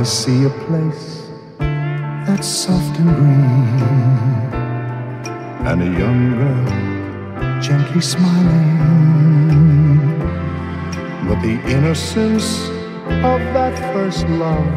see a place that's soft and green, and a young girl gently smiling. But the innocence of that first love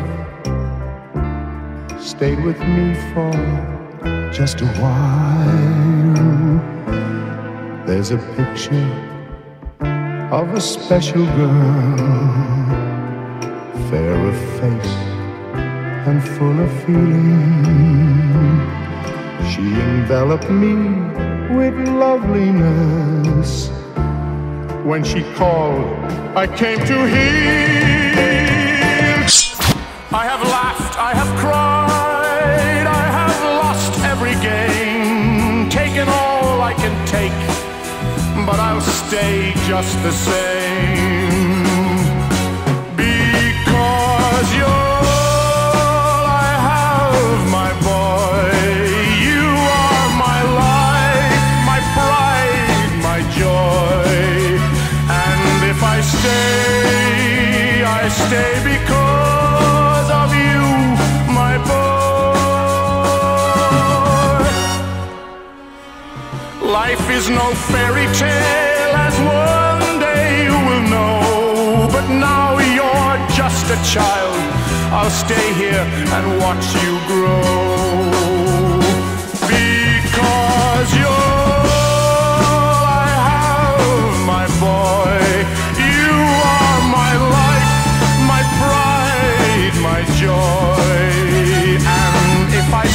stayed with me for just a while. There's a picture of a special girl, fair of face and full of feeling. She enveloped me with loveliness. When she called, I came to hear. I have laughed, I have cried, I have lost every game, taken all I can take, but I'll stay just the same. Because you're all I have, my boy. You are my life, my pride, my joy. And if I stay because of you, my boy. Life is no fairy tale, as one day you will know. But now you're just a child. I'll stay here and watch you grow. Because you're all I have, my boy. You are my life, my pride, my joy. And if I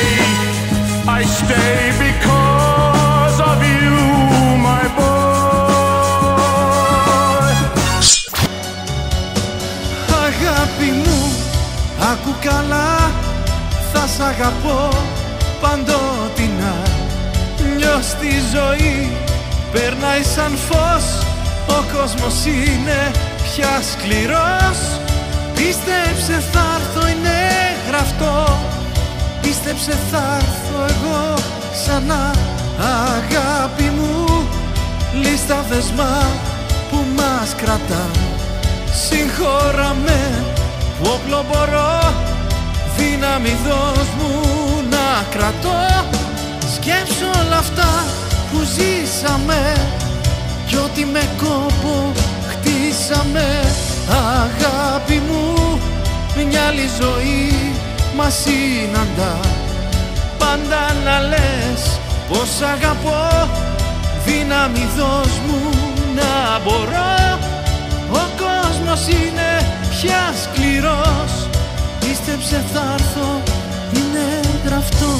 stay because of you, my boy. Αγάπη μου, άκου καλά, θα σ' αγαπώ παντότινα. Νιώσ' τη ζωή, περνάει σαν φως, ο κόσμος είναι πια σκληρός. Πίστεψε θα έρθω, είναι γραφτό, πίστεψε θα έρθω εγώ ξανά. Αγάπη μου, λύστα δεσμά που μας κρατά. Συγχώρα με που όπλο μπορώ, δύναμη δώσ' μου να κρατώ. Σκέψου όλα αυτά που ζήσαμε κι ό,τι με κόπο χτίσαμε. Αγάπη μου, μια άλλη ζωή μας συναντά. Πάντα να λες πως αγαπώ, δύναμη δώσ' μου να μπορώ. Ο κόσμος είναι πια σκληρός, πίστεψε θα έρθω, είναι γραφτό.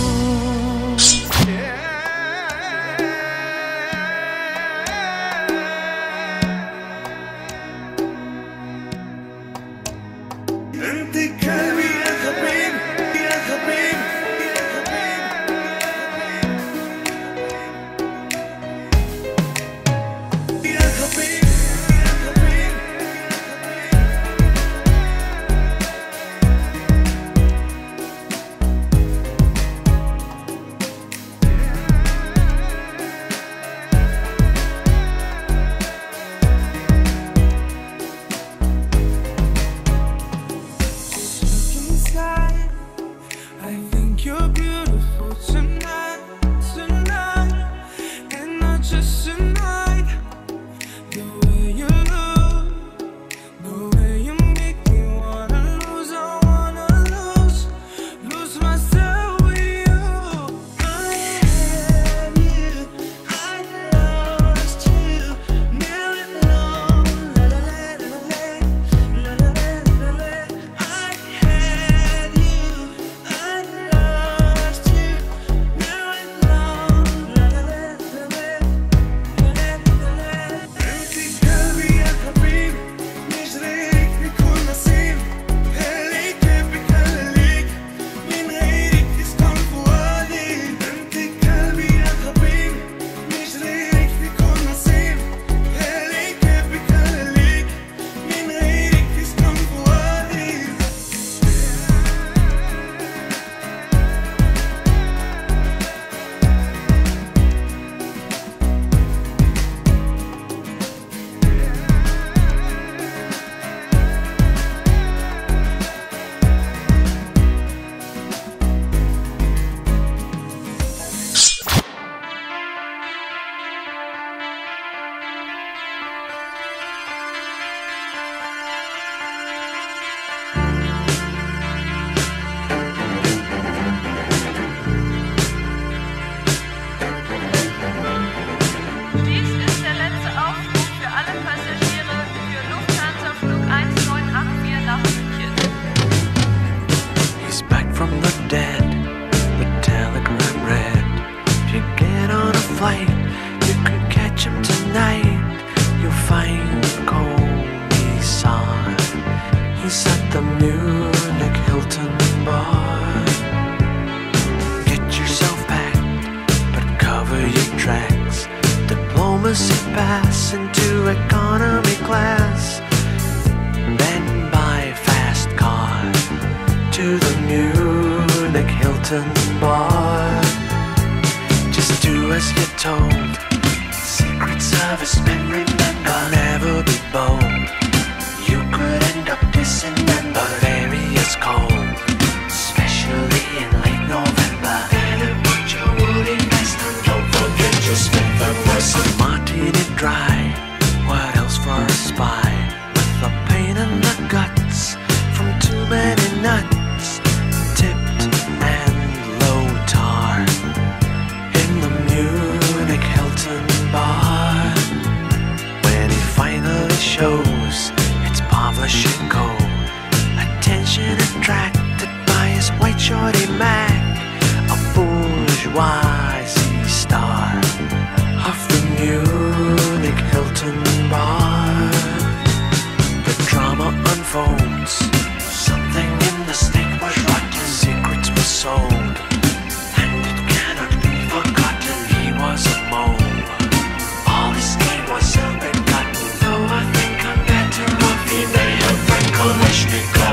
flight. You could catch him tonight. You'll find Colby Sard. He's at the Munich Hilton bar. Get yourself packed, but cover your tracks. Diplomacy pass into economy class. Then buy fast car to the Munich Hilton bar. Just do as you're told. Secret Service men remember, never be bold. You could end up dismembered. Bavaria's cold, especially in late November. Better put your woolly vest on. Don't forget your Smith and Wesson. Martini dry. What else for a spy? With the pain in the guts from too many nuts, tipped and low tar in the Munich Hilton bar. When he finally shows it's Pavlichenko, attention attracted by his white shorty Mac, a bourgeoisie star of the Munich Hilton bar. The drama unfolds. Something in the state was rotten. Secrets were sold, and it cannot be forgotten. He was a mole. All his game was ill-begotten. Though I think I'm better off, he may have been Kalashnikov.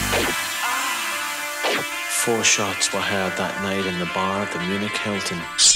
4 shots were heard that night in the bar of the Munich Hilton.